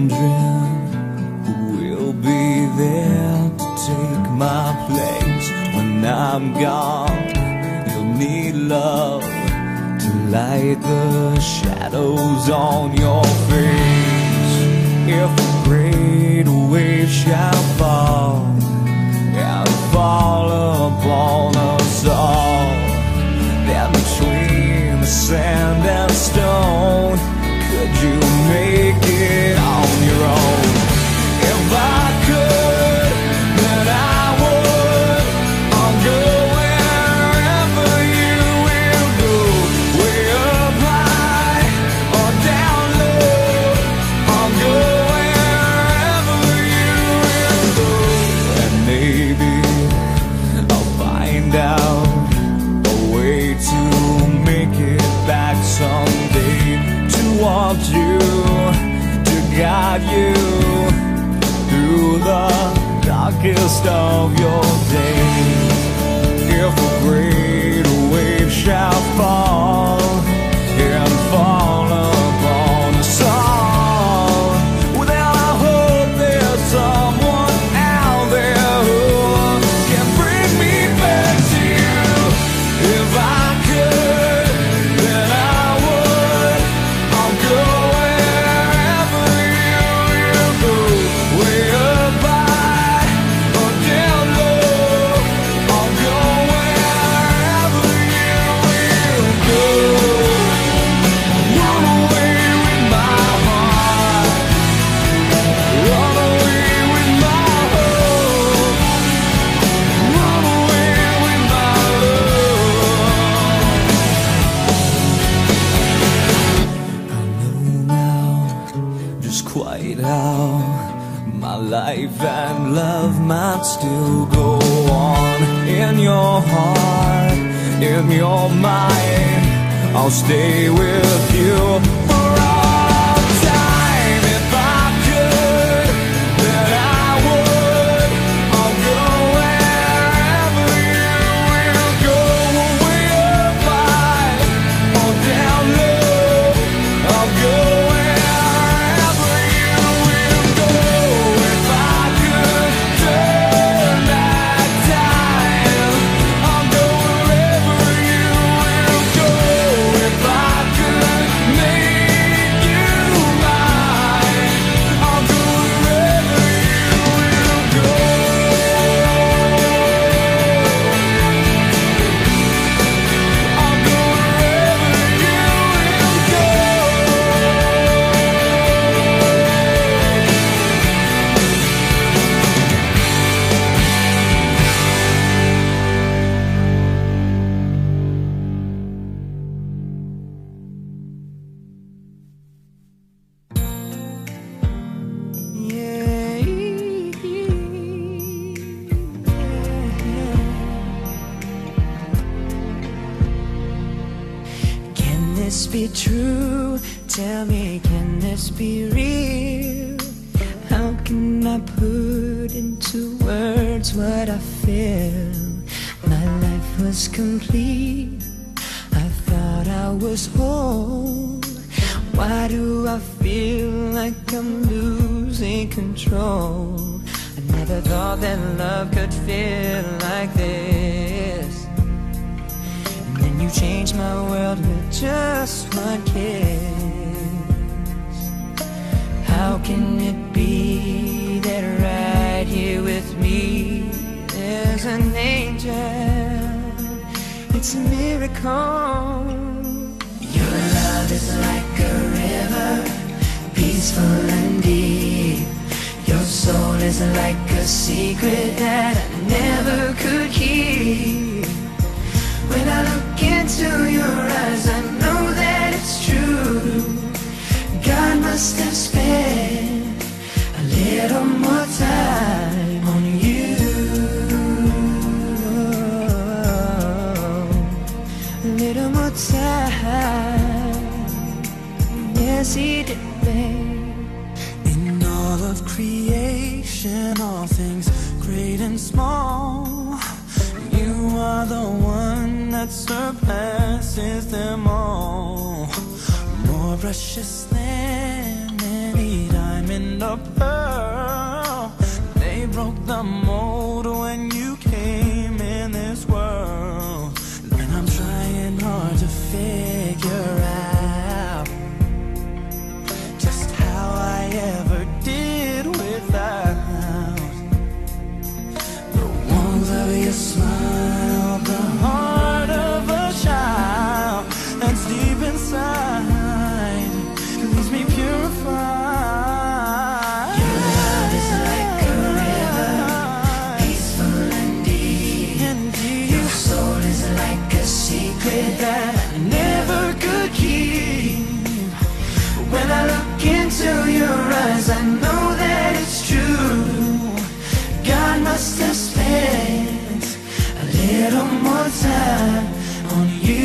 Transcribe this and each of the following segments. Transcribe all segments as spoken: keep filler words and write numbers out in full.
wondering who will be there to take my place when I'm gone. You'll need love to light the shadows on your face. If a great wave shall fall and fall upon us all, then between the sand and stone, could you make it on your own? If I could, then I would. I'll go wherever you will go, way up high or down low. I'll go wherever you will go, and maybe I'll find out a way to make it back someday, to want you, to guide you through the darkest of your days. If a great wave shall fall and fall upon us all, well, then I hope there's someone out there who can bring me back to you. If I could, then I would. I'll go wherever you will go, way up high or down low. I'll go wherever you will go. Run away with my heart, run away with my hope, run away with my love. I know now just quite how my life and love might still go on. In your heart, in your mind, I'll stay with you for all time. If I could, then I would. I'll go wherever you will go, way up high or down low. I'll go wherever you will go. If I could turn back time, I'll go wherever you will go. If I could make you mine, I'll go wherever you will go. I'll go wherever you will go. Can this be true? Tell me, can this be real? How can I put into words what I feel? My life was complete, I thought I was whole. Why do I feel like I'm losing control? I never thought that love could feel like this. And then you changed my world with just one kiss. How can it be that right here with me there's an angel? It's a miracle. Your love is like a river, peaceful and deep. Your soul is like a secret that I never could keep. When I look into your eyes, I know that it's true. God must have spent a little more time on you. A little more time. Yes, he did, babe. In all of creation, all things great and small, you are the one that surpasses them all. More precious than any diamond diamond or pearl. They broke the mold when you came in this world. And I'm trying hard to figure out just how I ever did without the warmth of your smile, the heart of a child that's deep inside, leaves me purified. Your love is like a river, peaceful and deep, and deep. Your soul is like a secret that I never could keep. When I look into your eyes, I know that it's true. God must have spent a little more time on you.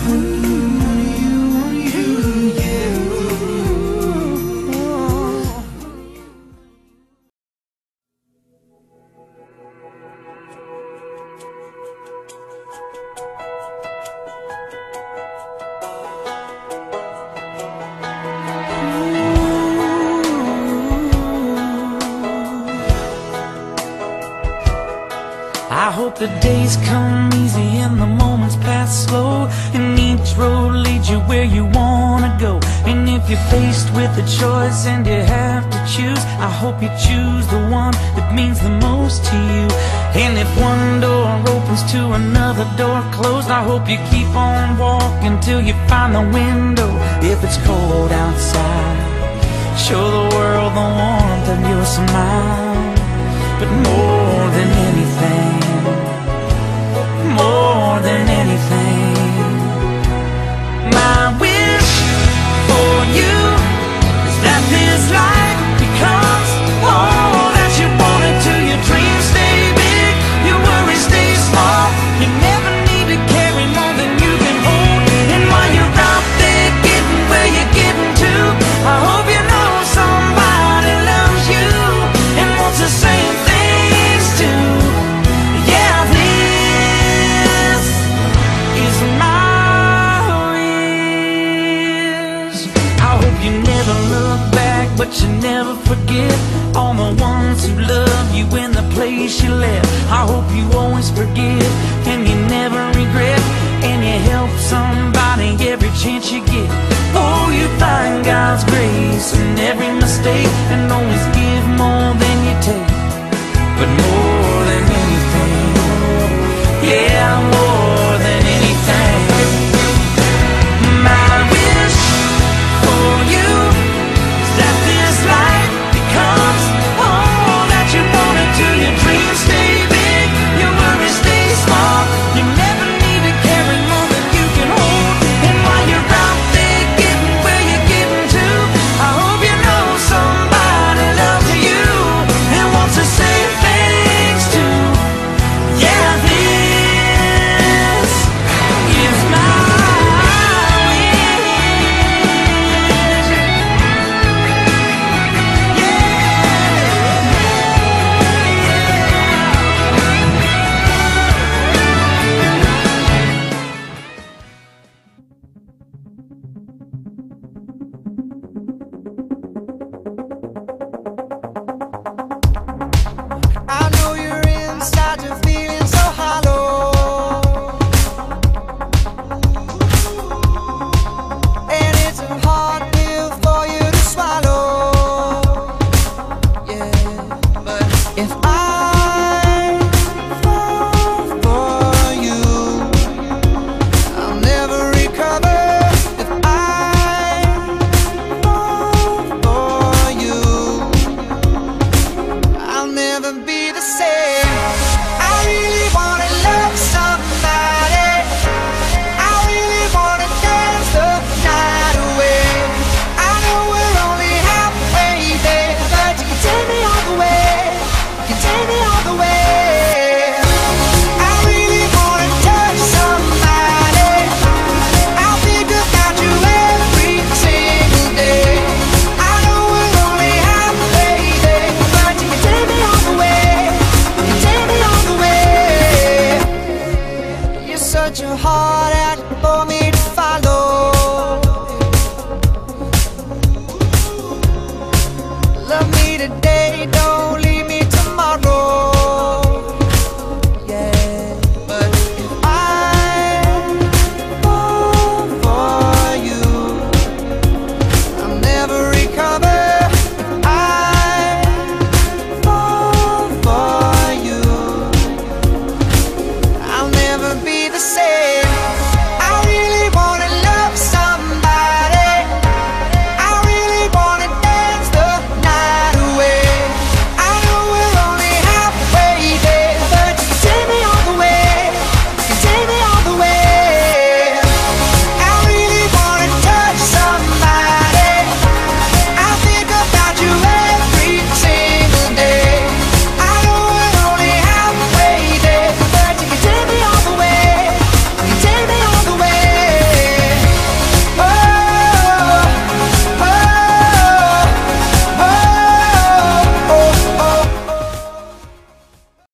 I hope the days come easy and the moments pass slow, and each road leads you where you wanna go. And if you're faced with a choice and you have to choose, I hope you choose the one that means the most to you. And if one door opens to another door closed, I hope you keep on walking till you find the window. If it's cold outside, show the world the warmth of your smile. But more than anything, more than anything, my wish for you is that this life becomes all that you wanted to. Your dreams stay big, your worries stay small. You never need to carry more than you can hold. And while you're out there getting where you're getting to, I hope you know somebody loves you and wants the same things too. Yeah, this is my wish. I hope you never look back, but you never forget all the ones who love you in the place you left. I hope you always forgive and you never regret, and you help somebody every chance you get. Oh, you find God's grace in every mistake, and always give more than you take. But more than anything, yeah, more than anything, my wish for you is that this life becomes all that you wanted to. Your dreams stay big, your worries stay small. You never need to carry more than you can hold. And while you're out there getting where you're getting to, I hope you know somebody loves you and wants the same things too. Yeah, this is my I know you're inside, you're feeling so hollow. And it's a hard pill for you to swallow. Yeah, but if I fall for you, I'll never recover. If I fall for you, I'll never be the same. I really wanna love somebody. I really wanna dance the night away. I know we're only halfway there, but you can take me all the way. You can take me all the way. I really wanna touch somebody. I'll think about you every single day. I know we're only halfway there, but you can take me all the way. You can take me all the way. You're such a hard